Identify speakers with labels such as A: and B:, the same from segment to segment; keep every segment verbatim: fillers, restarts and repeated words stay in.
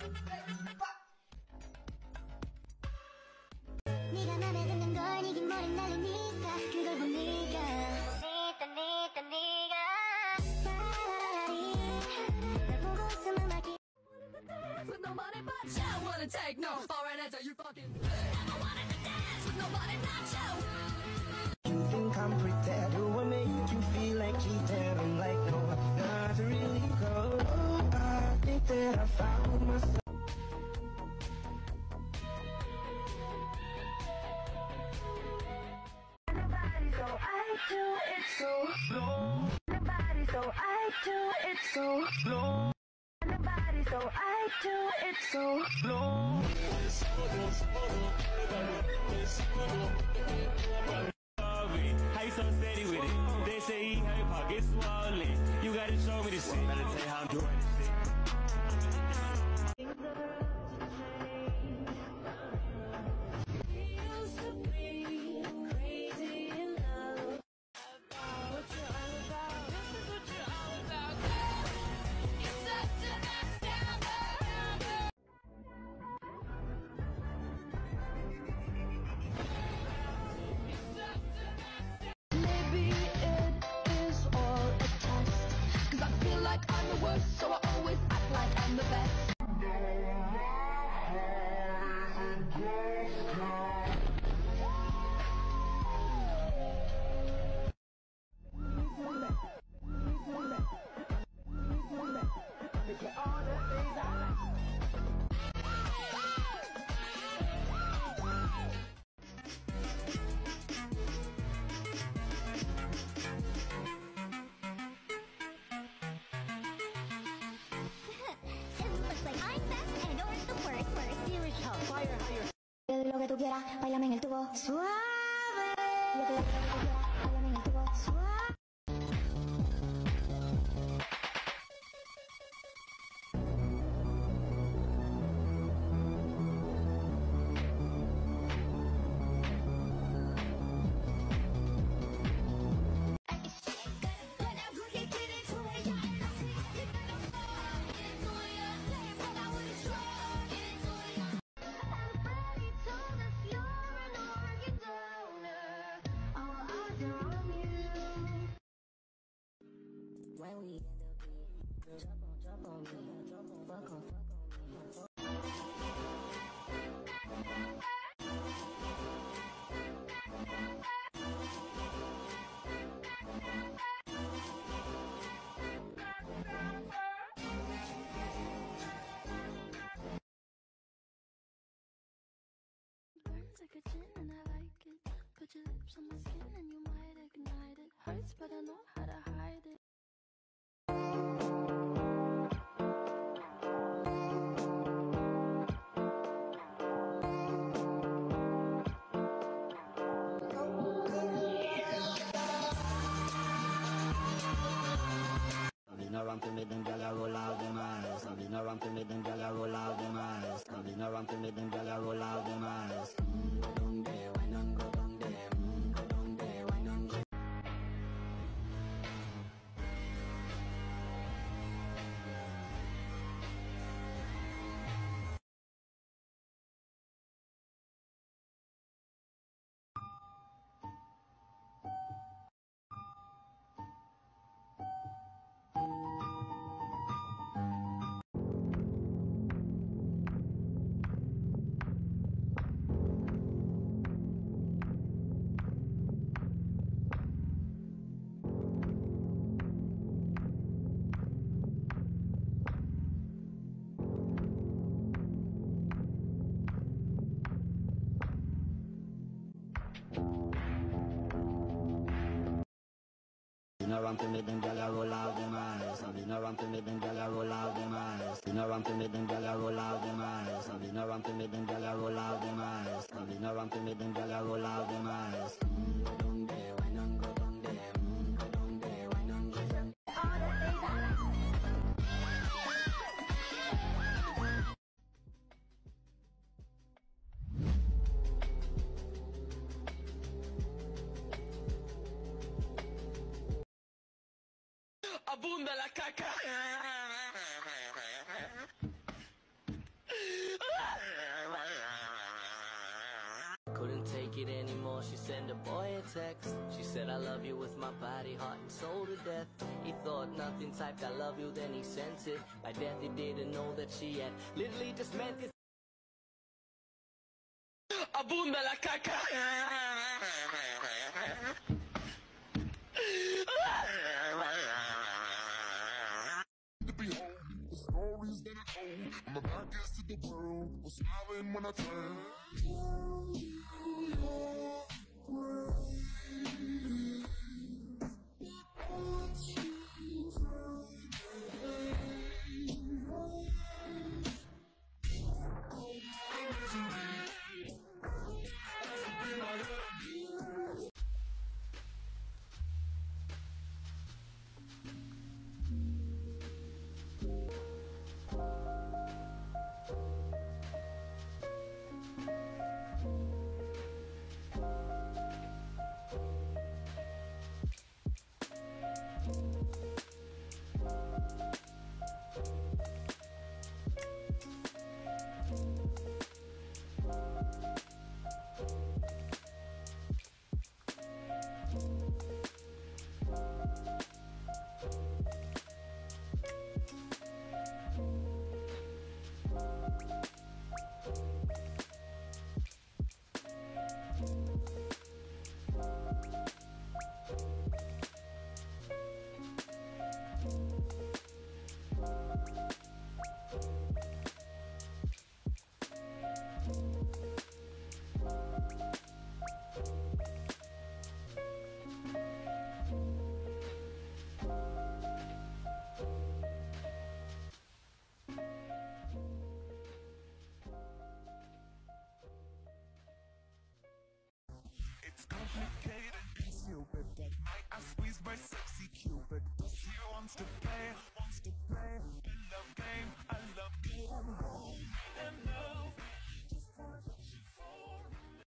A: 네가 맘에 드는 걸 이긴 머리 날리니까 그걸 보니까 니따 니따 니가 날 보고 웃음을 막히
B: With nobody but you wanna take no for an answer you fucking never wanted to dance with nobody not you.
C: You think I'm pretend? Do I make you feel like cheating? I'm like no, not really cold. Oh, I think that I found myself.
A: So I do it so slow. The body, so I do it so slow. The body, so I do it so slow.
D: How you so steady with it? They say he hurt pockets swollen. You gotta show me this shit. Better tell you how I'm doing this shit.
B: So I always act like I'm the best.
A: Lo que tú quieras, bailame en el tubo suave. Lo que tú quieras, bailame en el tubo suave. When we in the beat, jump on, jump on me, fuck on, fuck on me.
E: Burns like a gin and I like it. Put your lips on my skin and you might ignite it. Hurts but I know how to hide it.
C: Around to me, then girl, I roll out them eyes. Come in around to me, then girl, I roll out them eyes. Come in around to me, then girl, I roll out them eyes. Mm, go down there, why not go down there? Mm, go down there, why not go? Around to me, then girl, I roll out them eyes. Come in around to me, then girl, I roll out them eyes. Come in around to me, then girl, I roll out them eyes. Come in around to me, then girl, I roll out them eyes. Come in around to me, then girl, I roll out them eyes. Mm, go down there, why not go down there? Mm, go down there, why not go down there? All the things I
D: Abunda la caca.
F: it anymore, she sent a boy a text. She said, I love you with my body, heart and soul to death. He thought nothing, typed I love you, then he sent it. I bet he didn't know that she had literally just meant it. Abunda la caca!
G: To behold the stories that I told. My back is to the world, was smiling when I turned. It's complicated and stupid. That night I squeezed my sexy cupid. He wants to play, wants to play. I love game, I love game. And love. Just wanna touch you for.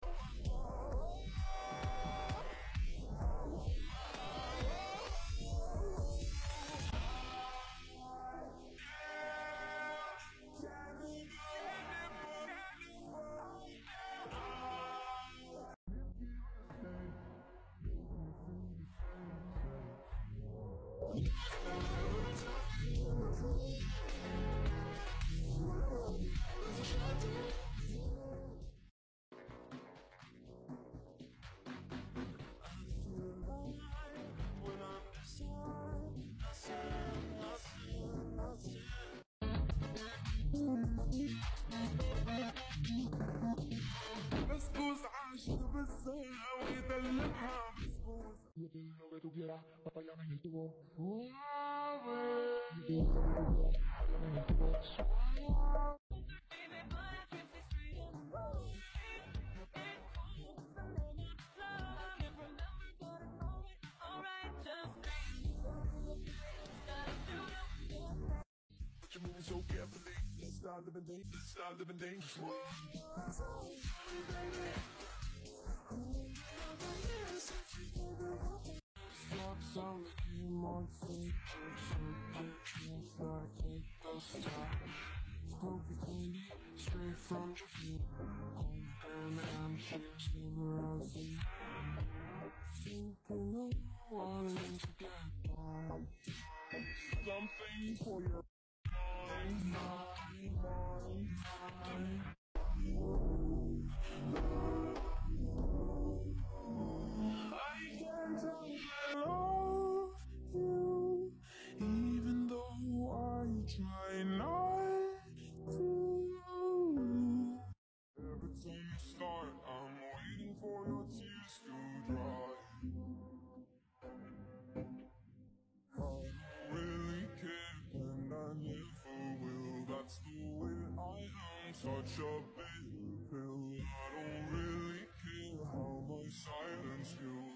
G: Excuse, I should have said with the lip lo que tú quieras, papayame en el tubo. You're moving so carefully. Let's start living dangerous. Let's start living dangerously. Sound like you want to take the stop. Smoky candy straight from Japan. Home and cheers came around me. Thinking of wanting to get by. Something for your mind, mind, mind, mind. I can't tell I love you, even though I try not to. Every time you start, I'm waiting for your tears to dry. I don't really care, and I never will. That's the way I am, such a bitter pill. I don't really care how my silence kills.